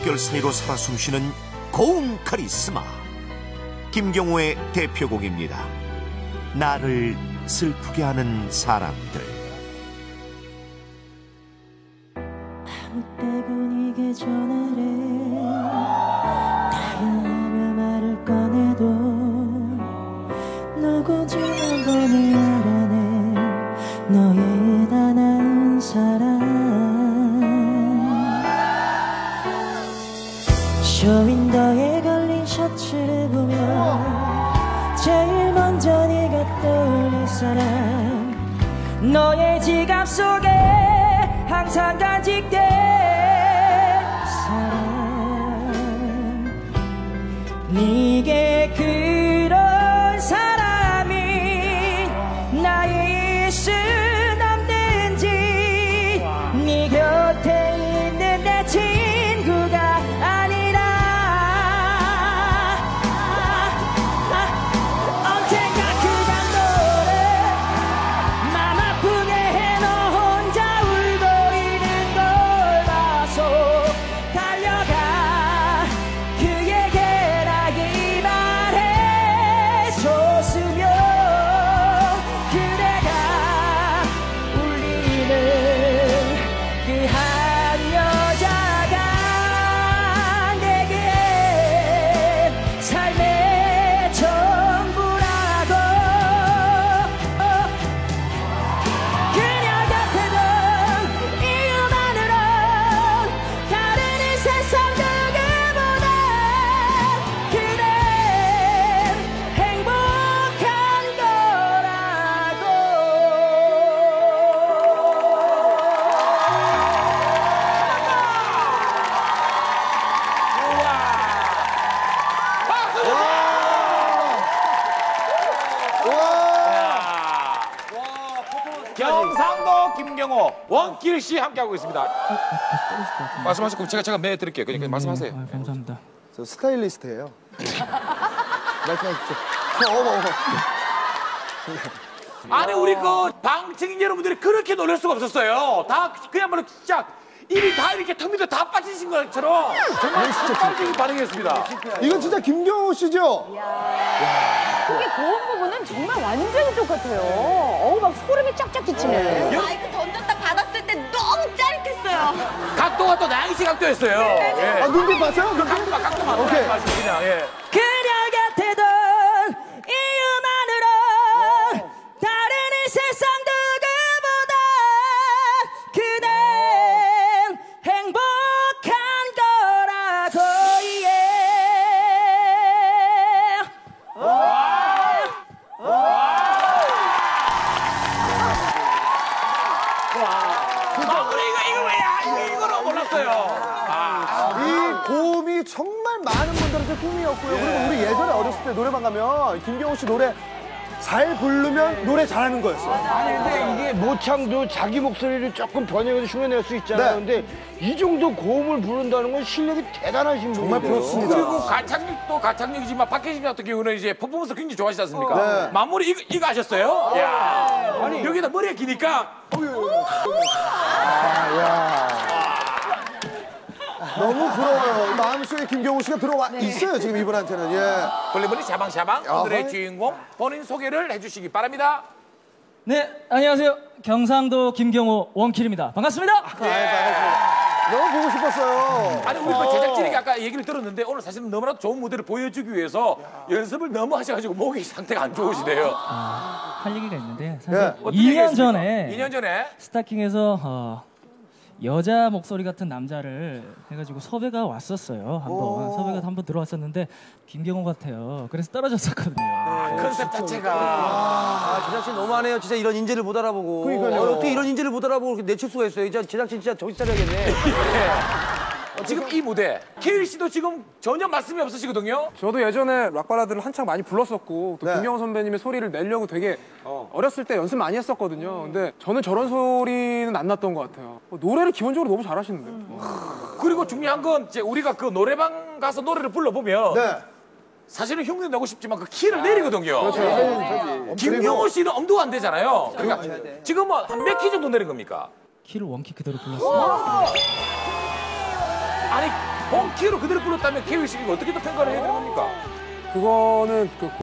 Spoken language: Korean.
벽결 사이로 살아 숨쉬는 고운 카리스마 김경호의 대표곡입니다. 나를 슬프게 하는 사람들. 아무 때군 이게 전화래 다가오며 말을 꺼내도 너고 지난 번에 알아내 너의 단아한 사랑 쇼윈도에 걸린 셔츠를 보면 제일 먼저 네가 떠올릴 사람 너의 지갑 속에 항상 간직된 사람 네게 그런 사람이 나의 일수 남는지 네 곁에 있는 내 친구가 아니라 언젠가 그간 너를 맘 아프게 해 너 혼자 울고 있는 걸 봐서 달려가 그에게 나이 말해줬으면 그대가 울리는 그 한 여자가 내게 삶의 전부라고 그녀 곁에 둔 이유만으로 다른 이 세상 누구보다 그댄 행복한 거라고 경상도 김경호, 원길 씨 함께하고 있습니다. 말씀하실 거면 제가 매 드릴게요. 그냥 말씀하세요. 감사합니다. 저 스타일리스트예요. 말씀하십시오. 어머. 아니 우리 그 방청객 여러분들이 그렇게 놀랄 수가 없었어요. 다 그야말로 진짜 입이 다 이렇게 턱 밑에 다 빠지신 것처럼 정말 폭발적인 반응이었습니다. 이건 진짜 김경호 씨죠? 그게 고음 부분은 정말 완전히 똑같아요. 어우, 막 소름이 쫙쫙 끼치네. 마이크 던졌다 받았을 때 너무 짜릿했어요. 각도가 또 나영씨 각도였어요. 예. 아, 눈빛 봤어요? 각도만 오케이. 그냥 예. 그녀 곁에 둔 이유만으로 다른 이 세상 누구보다 그댄 행복한 거라고 마무리가 이거로 몰랐어요. 이 고음이 정말 많은 분들한테 꿈이었고요. 그리고 우리 예전에 어렸을 때 노래방 가면 김경호 씨 노래 잘 부르면 노래 잘하는 거였어요. 아니 근데 이게 모창도 자기 목소리를 조금 변형해서 흉내낼 수 있잖아요. 근데 이 정도 고음을 부른다는 건 실력이 대단하신 분이에요. 정말 부럽습니다. 그리고 가창력도 가창력이지만 박혜진 같은 경우는 이제 퍼포먼스 굉장히 좋아하시지 않습니까? 네. 마무리 이거 하셨어요? 야. 아니 여기다 머리가 기니까 너무 부러워요. 마음속에 김경호 씨가 들어와 있어요, 지금 이분한테는. 예. 볼리볼리 샤방샤방 오늘의 주인공 본인 소개를 해주시기 바랍니다. 네, 안녕하세요. 경상도 김경호 원킬입니다. 반갑습니다. 너무 보고 싶었어요. 아니 우리 그 제작진이 아까 얘기를 들었는데 오늘 사실은 너무나도 좋은 무대를 보여주기 위해서 연습을 너무 하셔가지고 목이 상태가 안 좋으시대요. 할 얘기가 있는데 사실 어떤 얘기가 2년 전에 2년 전에 스타킹에서 여자 목소리 같은 남자를 해가지고 섭외가 왔었어요. 섭외가 한번 들어왔었는데 김경호 같아요. 그래서 떨어졌었거든요. 컨셉 자체가 제작진 너무하네요. 진짜 이런 인재를 못 알아보고. 그러니까요. 어떻게 이런 인재를 못 알아보고 이렇게 내칠 수가 있어요. 이제 제작진 진짜 정신 차려야겠네. 지금 이 무대 케일 씨도 지금 전혀 말씀이 없으시거든요. 저도 예전에 락발라드를 한창 많이 불렀었고 또 네. 김경호 선배님의 소리를 내려고 되게 어렸을 때 연습 많이 했었거든요. 근데 저는 저런 소리는 안 났던 것 같아요. 노래를 기본적으로 너무 잘하시는데요. 그리고 중요한 건 이제 우리가 그 노래방 가서 노래를 불러보면 네. 사실은 흉내 내고 싶지만 그 키를 내리거든요. 그렇죠. 김경호 씨는 엄두가 안 되잖아요. 그러니까 지금 뭐 한 몇 키 정도 내린 겁니까? 키를 원키 그대로 불렀어요. 아니 본키로 그대로 불렀다면 KBC가 어떻게 또 평가를 해야 되는 겁니까? 그거는 그